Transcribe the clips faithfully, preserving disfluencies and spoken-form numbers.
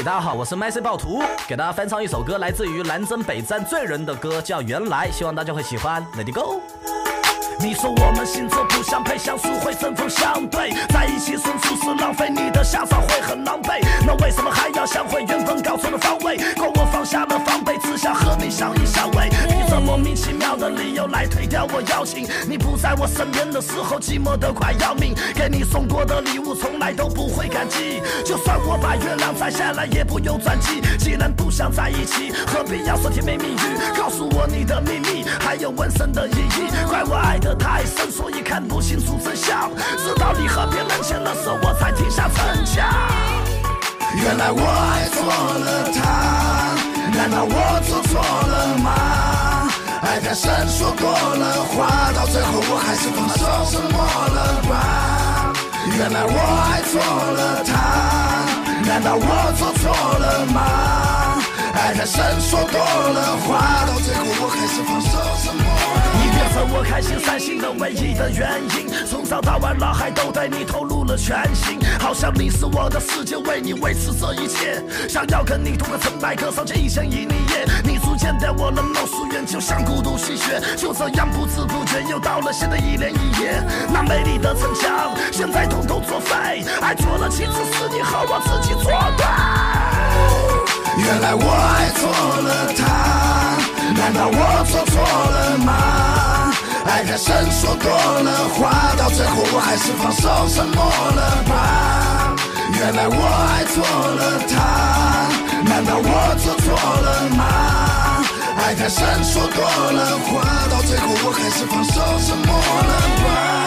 大家好，我是麦 C 暴徒，给大家翻唱一首歌，来自于南征北战罪人的歌，叫《原来》，希望大家会喜欢。Let it go。你说我们星座不相配，相处会针锋相对，在一起纯属是浪费，你的下场会很狼狈。那为什么还要相会？缘分搞错了方位，怪我放下了防备，只想和你相依相偎。你这莫名其妙的理由来推掉我邀请，你不在我身边的时候，寂寞得快要命。给你送过的礼物从来都不会感激，就算我把月亮摘下来也不用转机。既然不想在一起，何必要说甜言蜜语？告诉我你的秘密，还有纹身的意义。怪我爱得太深，所以看不清楚真相，直到你和别人牵了手，我才停下逞强。原来我爱错了他，难道我做错了吗？爱太深，说多了话，到最后我还是放手沉默了吧。原来我爱错了他，难道我做错了吗？爱太深，说多了话，到最后我还是放手沉默了吧。你变成我开心散心的唯一的原因，从早到晚脑海都对你投入了全心，好像你是我的世界，为你维持这一切，想要跟你同个成百个上千一千一你夜，你逐渐带我冷漠疏远，就像孤独吸血，就这样不知不觉又到了新的一年一夜。那美丽的城墙现在统统作废，爱错了其实是你和我自己作对。原来我爱错了他，难道我做错了吗？爱太深，说多了话，到最后我还是放手沉默了吧。原来我爱错了他，难道我做错了吗？爱太深，说多了话，到最后我还是放手沉默了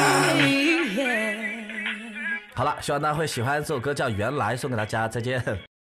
吧。好了，希望大家会喜欢这首歌，叫《原来》，送给大家，再见。